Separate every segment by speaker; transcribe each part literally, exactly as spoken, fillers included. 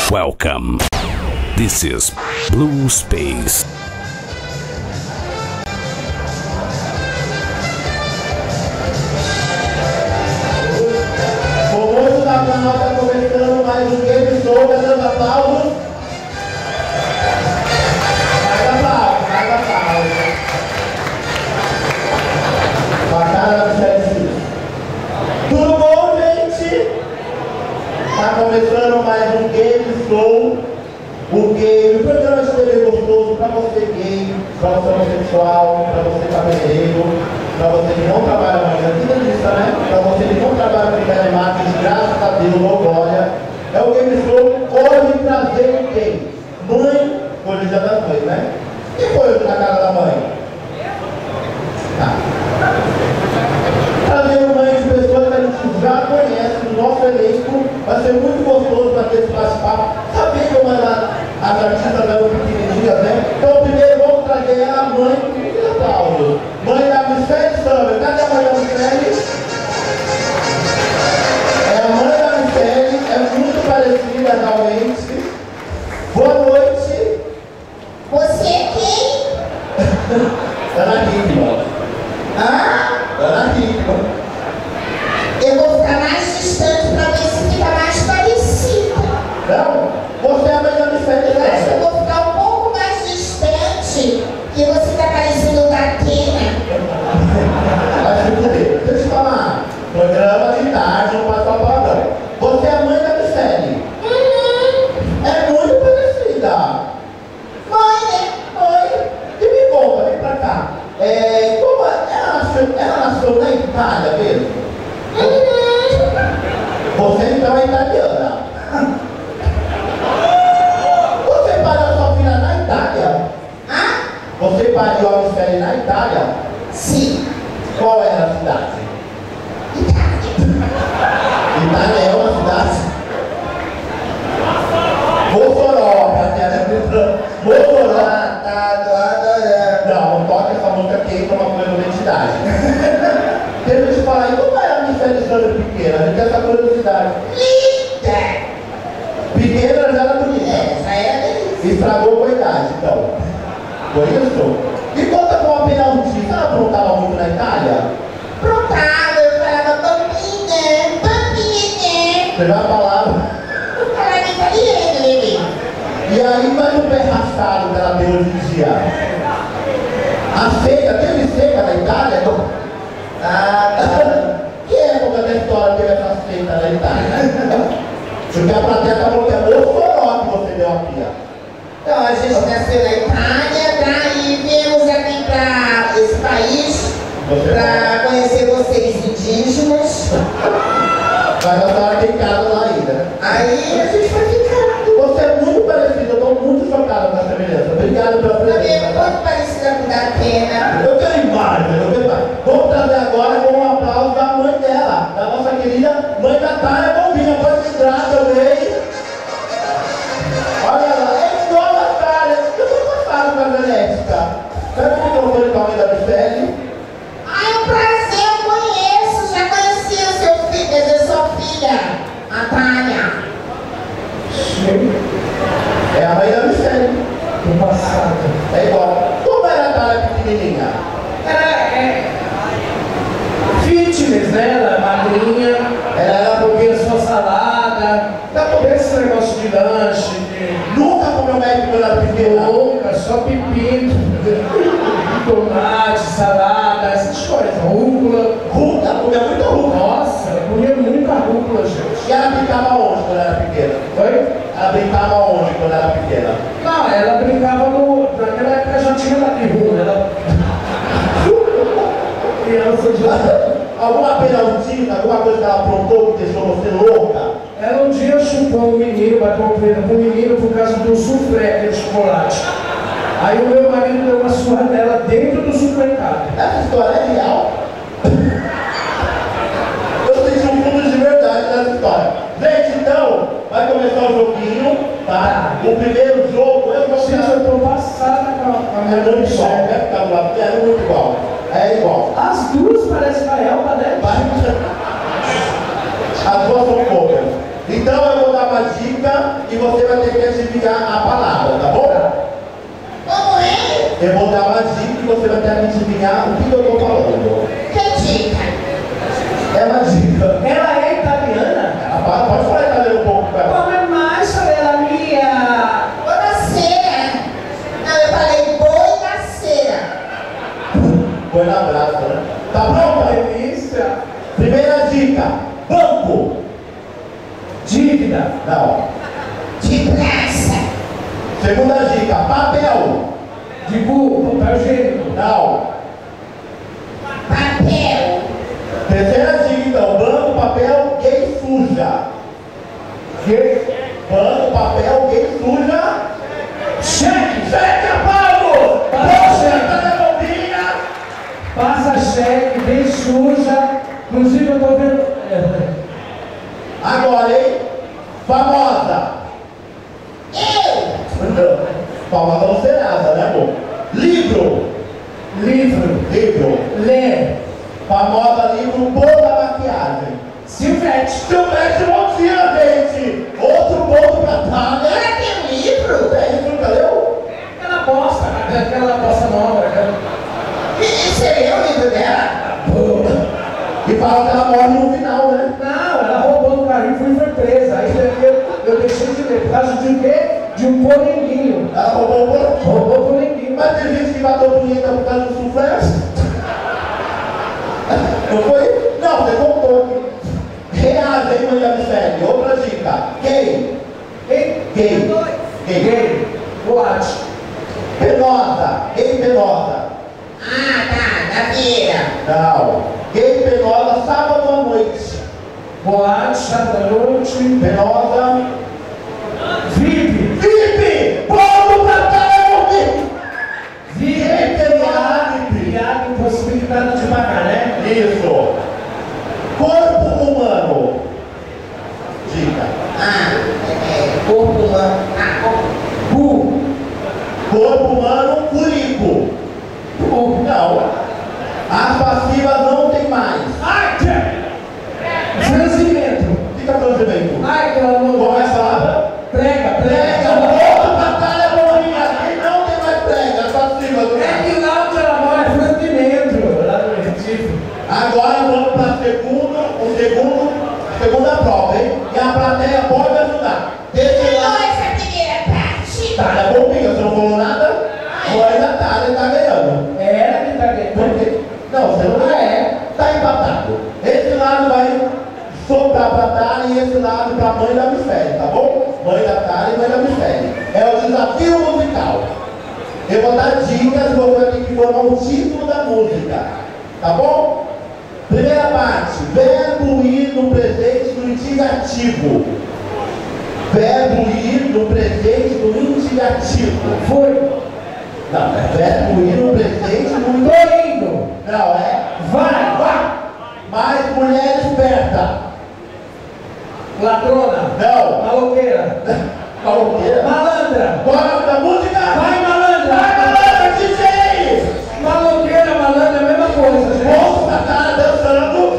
Speaker 1: Welcome. This is Blue Space.
Speaker 2: O moço da canal está começando mais um game show, tá dando aplausos. Mais aplausos, mais aplausos. Com a cara do Chelsea. Tudo bom, gente? Está começando mais um game show. O game, o programa de T V gostoso para você gay, para você homossexual, para você cabeleireiro, para você que não trabalha mais aqui na lista, né? Para você que não trabalha com telemarketing, graças a Deus, ou glória. É o game show hoje trazer quem? Mãe, hoje é dia das mães, né? Quem foi hoje na casa da mãe? Tá. Trazendo mãe de pessoas que a gente já conhece no nosso elenco, vai ser muito gostoso para ter esse bate-papo. Saber como as, as artistas eram pequenininhas, né? Então, primeiro vamos trazer a mãe do Paulo. Mãe da Michelle Summer. Cadê a mãe da Michelle? É a mãe da Michelle, é muito parecida realmente. Boa noite.
Speaker 3: Você é quem?
Speaker 2: Ana Hickman.
Speaker 3: Hã?
Speaker 2: Ana Hickman.
Speaker 3: Eu vou ficar mais distante para ver se fica mais parecido.
Speaker 2: Não? Você é a mãe da Michelle,
Speaker 3: Eu acho que eu
Speaker 2: né?
Speaker 3: vou ficar um pouco mais distante, que você está parecendo da Kena.
Speaker 2: Acho que deixa eu te falar. Programa de tarde, não passa palavrão. Você é a mãe da Michelle.
Speaker 3: Uhum.
Speaker 2: É muito parecida.
Speaker 3: Foi, né?
Speaker 2: Oi. E me conta, vem pra cá. É, como ela nasceu, ela nasceu na Itália mesmo?
Speaker 3: Uhum.
Speaker 2: Você então é italiana. Você pariu sua filha na Itália?
Speaker 3: Ah?
Speaker 2: Você pariu a Michelle na Itália?
Speaker 3: Sim.
Speaker 2: Qual era a cidade? Itália é uma cidade? Mossoró, Mossoró.
Speaker 3: Ah, tá adorando.
Speaker 2: Não, não toca essa música que entra uma coisa da identidade. Deixa eu te falar, e como era a Michelle Summer pequena? A gente tem essa curiosidade.
Speaker 3: Linda.
Speaker 2: Pequena já era bonita.
Speaker 3: É, já era delícia.
Speaker 2: Estragou com a idade, então. Foi isso? E conta com a penaltista, ela aprontava muito na Itália?
Speaker 3: Prontava, eu falava bambinha, bambinha.
Speaker 2: Você já falava?
Speaker 3: Eu falava italiano, bebê.
Speaker 2: E aí, mas o pé raspado que ela tem hoje em dia? A seca, teve seca na Itália?
Speaker 3: Ah, tá.
Speaker 2: Que época da história teve essa seca na Itália? Porque a plateia tá falando que é Mossoró que você deu aqui, ó.
Speaker 3: Então, a gente nasceu na Itália, daí viemos aqui para esse país para conhecer vocês indígenas.
Speaker 2: Mas a senhora tem casa lá ainda, né?
Speaker 3: Aí a gente foi ficando.
Speaker 2: Você é muito parecida, eu estou muito chocado com essa semelhança. Obrigado pela
Speaker 3: Também é
Speaker 2: presença.
Speaker 3: muito parecida com a da Kena.
Speaker 2: Eu quero imagem, eu quero imagem. Vamos trazer agora com um aplauso da mãe dela, da nossa querida mãe Natália Bombinha. Pode entrar também. Olha lá, é igual a Natália. Eu tô passado com a genética. Pega o microfone com a mãe da Michelle.
Speaker 3: Ah, é um prazer, eu conheço. Já conheci o seu filho, quer dizer, sua filha, a Tânia.
Speaker 2: É a mãe da Michelle.
Speaker 4: No passado.
Speaker 2: É igual. Como era a Natália pequenininha?
Speaker 4: Ela é fitness, né? Ela é magrinha,
Speaker 2: Ela era
Speaker 4: comia sua salada, tá comendo esse negócio de lanche, de
Speaker 2: Nunca comeu médico quando era pequena.
Speaker 4: nunca, só pepino, tomate, salada, essas coisas, rúcula.
Speaker 2: Rúcula, comia muito rúcula.
Speaker 4: Nossa, ela comia muita rúcula, gente.
Speaker 2: E ela brincava onde quando era pequena?
Speaker 4: Oi?
Speaker 2: Ela brincava onde quando era pequena?
Speaker 4: Não, ela brincava no. Naquela época já tinha na rua, ela. Criança de.
Speaker 2: Alguma penaltina, alguma coisa que ela aprontou que deixou você louca?
Speaker 4: Ela um dia chupou um menino, bateu um dedo com o menino por causa do suflé, aquele chocolate. Aí o meu marido deu uma surra nela dentro do supermercado.
Speaker 2: Essa história é real? Eu senti um fundo de verdade nessa história. Gente, então, vai começar o joguinho, tá? O primeiro jogo, eu vou
Speaker 4: Gente, eu tô passada com a, com a
Speaker 2: É
Speaker 4: minha
Speaker 2: muito igual,
Speaker 4: chefe.
Speaker 2: né? Ficar do lado, é muito igual. É igual.
Speaker 4: As duas parecem Israel, parece.
Speaker 2: Vai. As duas são poucas. Então eu vou dar uma dica e você vai ter que adivinhar a palavra, tá bom?
Speaker 3: Como é?
Speaker 2: Eu vou dar uma dica e você vai ter que adivinhar o que eu estou falando.
Speaker 3: Que dica?
Speaker 2: É uma dica.
Speaker 4: Ela é italiana?
Speaker 2: Ela pode falar italiano um pouco pra ela.
Speaker 4: Come mai sorella mia?
Speaker 3: Buonasera. Não, eu falei boinaceira.
Speaker 2: Foi na brasa, né? Tá pronta?
Speaker 4: Delícia.
Speaker 2: Primeira dica. Banco.
Speaker 4: Dívida.
Speaker 2: Não.
Speaker 3: De praça.
Speaker 2: Segunda dica. Papel.
Speaker 4: De burro, papel higiênico.
Speaker 2: Não.
Speaker 3: Papel.
Speaker 2: Terceira dica, então. Banco, papel, gay suja.
Speaker 4: Que?
Speaker 2: Banco, papel, gay suja.
Speaker 4: Cheque.
Speaker 2: Cheque a Paulo!
Speaker 4: Passa cheque.
Speaker 2: Tá na bombinha.
Speaker 4: Passa cheque, bem suja. Inclusive eu tô vendo.
Speaker 2: Agora, hein? Famosa.
Speaker 3: Eu.
Speaker 2: Famosa não sei nada, né, amor? Livro.
Speaker 4: Livro.
Speaker 2: Livro.
Speaker 4: Lê.
Speaker 2: Famosa livro Boa da Maquiagem.
Speaker 4: Silvete.
Speaker 2: Silvestre Montina, gente! Outro ponto pra Tânia.
Speaker 3: Ela tem um livro?
Speaker 2: Tem, você nunca leu?
Speaker 4: Aquela bosta, aquela bosta nova. Aquela...
Speaker 3: E você leu o livro dela?
Speaker 2: E fala que ela morre no final, né?
Speaker 4: Não, ela roubou do carrinho e foi, foi presa. Aí eu, eu deixei de ler. Por causa de um quê? De um polenguinho.
Speaker 2: Ela roubou o porquinho.
Speaker 4: Roubou o polenguinho.
Speaker 2: Mas tem gente que matou punheta por causa do suflé. Não foi? Não, você contou aqui. Reage, hein, mãe da Michele? Outra dica. Gay.
Speaker 4: Gay.
Speaker 2: Gay. Gay.
Speaker 4: Gay. Boate.
Speaker 2: Penosa. Gay penosa.
Speaker 3: Ah, tá. Da feira.
Speaker 2: Não. Gay penosa, sábado à noite.
Speaker 4: Boate, sábado à noite.
Speaker 2: Penosa.
Speaker 4: V I P.
Speaker 2: V I P! Ponto pra Tânia, V I P!
Speaker 4: V I P. Criado, impossibilidade de pagar, né?
Speaker 2: Isso. Corpo humano. Dica.
Speaker 3: Ah, é. Corpo humano. Ah, corpo.
Speaker 4: Bu.
Speaker 2: Corpo humano, curico.
Speaker 4: Bu.
Speaker 2: Não. As passivas não tem mais.
Speaker 4: Ai, franzimento.
Speaker 2: Fica franzimento.
Speaker 4: Ai, que ela não
Speaker 2: Qual é a
Speaker 4: gosta.
Speaker 2: palavra?
Speaker 4: Prega,
Speaker 2: Prega.
Speaker 4: prega.
Speaker 2: Ponto pra Tânia, bolinha. Aqui não tem mais prega. As passivas do
Speaker 4: É
Speaker 2: nada.
Speaker 4: que lá onde ela mora é franzimento. Lá no Recife.
Speaker 2: Agora vamos para segundo, o segundo, segunda prova, hein? E a plateia pode ajudar. Desse
Speaker 3: Ganhou
Speaker 2: lado.
Speaker 3: essa primeira parte.
Speaker 2: Tá, é bombinha, você não falou nada? Agora ainda tá, ele tá ganhando.
Speaker 4: É ela que tá ganhando.
Speaker 2: Por quê? Não, você não
Speaker 4: Ah, é?
Speaker 2: tá empatado. Esse lado vai soltar pra Tara e esse lado pra mãe da Michele, tá bom? Mãe da Tara e mãe da Michele. É o desafio musical. Eu vou dar dicas e você vai ter que formar o título da música. Tá bom? Primeira parte. Verbo ir no presente do indicativo. Verbo ir no presente do indicativo.
Speaker 4: Foi.
Speaker 2: Não, é verbo ir no presente do
Speaker 4: Tô indo.
Speaker 2: Não, é
Speaker 4: Vai.
Speaker 2: vai. Mais mulher esperta.
Speaker 4: Ladrona.
Speaker 2: Não.
Speaker 4: Maloqueira.
Speaker 2: Maloqueira.
Speaker 4: Malandra.
Speaker 2: Qual é o nome da música?
Speaker 4: Vai, malandra.
Speaker 2: Vai, malandra, D J!
Speaker 4: Maloqueira, malandra, é a mesma coisa, gente.
Speaker 2: Monstro da cara dançando.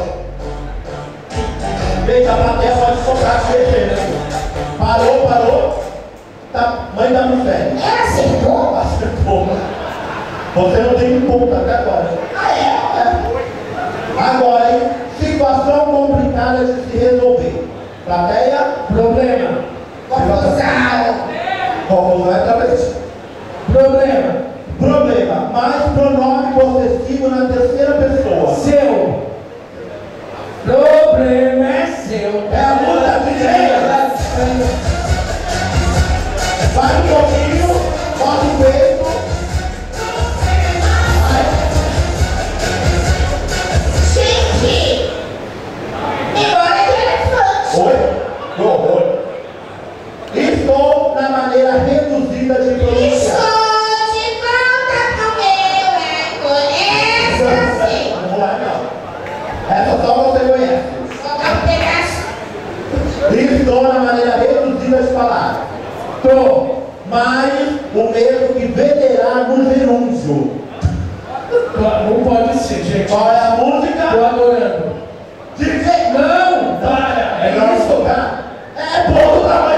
Speaker 2: Gente, a plateia pode soltar com ele. Parou, parou. Tá, mãe da Michele.
Speaker 3: Ela acertou?
Speaker 2: Acertou. Você não tem um ponto até agora.
Speaker 3: Ah, é?
Speaker 2: É. Agora, hein? Situação complicada de se resolver. Plateia,
Speaker 4: Problema.
Speaker 3: Confusão.
Speaker 2: confusão é travesti.
Speaker 4: Problema.
Speaker 2: Problema, mais pronome possessivo na terceira pessoa.
Speaker 4: Seu. Problema é seu.
Speaker 2: É a luta de Jairo. Vai um pouquinho, bota o peito.
Speaker 3: Gente, memória de elefante.
Speaker 2: Oi? Que horror. Estou na maneira reduzida de pronunciar.
Speaker 3: Estou de volta pro meu lado. Essa sim.
Speaker 2: Não é não. Essa só você conhece.
Speaker 3: Vou dar um pedaço.
Speaker 2: Estou na maneira reduzida de falar.
Speaker 4: Tô.
Speaker 2: Mas o mesmo que venerar no gerúndio.
Speaker 4: Não pode ser, gente.
Speaker 2: Qual é a música?
Speaker 4: Tô adorando.
Speaker 2: D J.
Speaker 4: Não, para.
Speaker 2: É
Speaker 4: É
Speaker 2: não
Speaker 4: isso.
Speaker 2: tocar. É ponto da mãe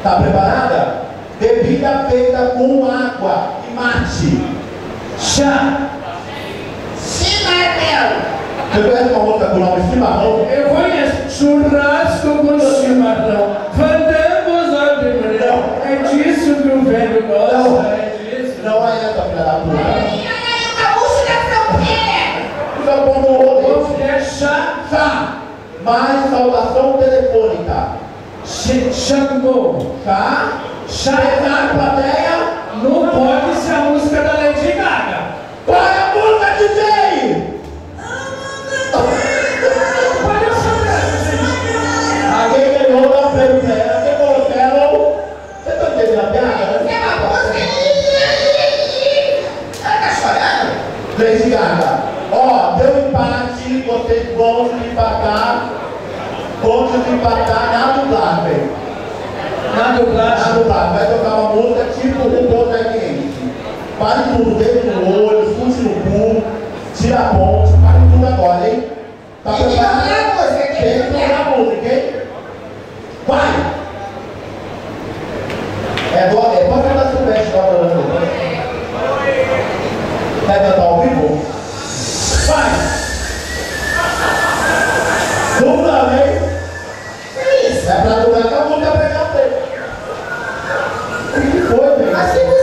Speaker 2: Tá preparada? Bebida feita com água e mate. Chá.
Speaker 3: Chimarrão.
Speaker 2: Você conhece uma outra com o nome chimarrão?
Speaker 4: Eu conheço churrasco com chimarrão. Fandangos ao primeiro. É disso que o velho gosta.
Speaker 2: Não.
Speaker 4: É disso.
Speaker 2: Não é essa, filha da puta.
Speaker 3: A música não quer.
Speaker 2: Fica bom no rolê.
Speaker 4: Vou é chá.
Speaker 2: Chá. Mais saudação telefônica.
Speaker 4: Xangô.
Speaker 2: Chá. Chá é na plateia.
Speaker 4: Não pode ser a música da Lady Gaga.
Speaker 2: Qual é a música, D J? Alguém ganhou, dá um prêmio pra ela. Quem colocou? Você tá entendendo a piada?
Speaker 3: É uma música. Ela tá chorando?
Speaker 2: Lady Gaga. Ó, deu empate, vocês vão se empatar. Vão se empatar na dublagem.
Speaker 4: Na dublagem.
Speaker 2: Na dublagem. Vai tocar uma música tipo o Ponto F. Pare tudo, dedo no olho, fute no cu, tira a ponte, pare tudo agora, hein? Tá
Speaker 3: Tem que
Speaker 2: preparado?
Speaker 3: tocar a música,
Speaker 2: Tem que tocar a música, hein? Vai! É, do, é pode cantar Silvestre lá pra nós. Vai cantar ao vivo? Vai! Dubla, hein?
Speaker 3: Que isso?
Speaker 2: É pra dublar que a música pegar o tempo. O que foi, velho?
Speaker 3: Assim